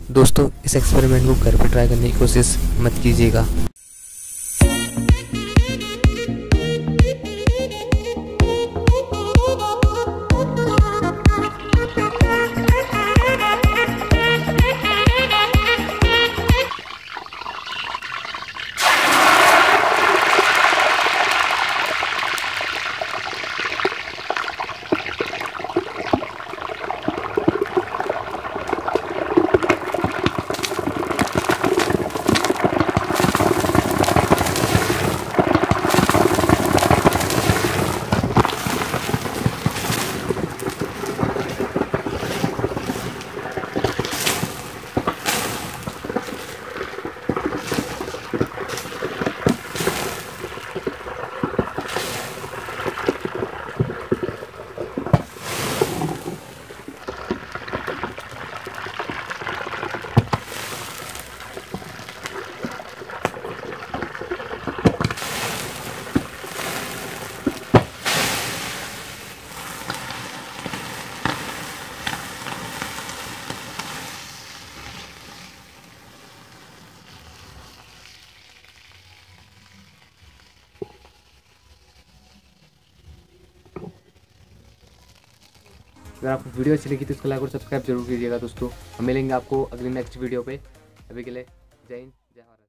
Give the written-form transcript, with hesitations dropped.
दोस्तों इस एक्सपेरिमेंट को घर पर ट्राई करने की कोशिश मत कीजिएगा। अगर आपको वीडियो अच्छी लगी तो इसको लाइक और सब्सक्राइब जरूर कीजिएगा दोस्तों। हम मिलेंगे आपको अगली नेक्स्ट वीडियो पे। अभी के लिए जय हिंद जय भारत।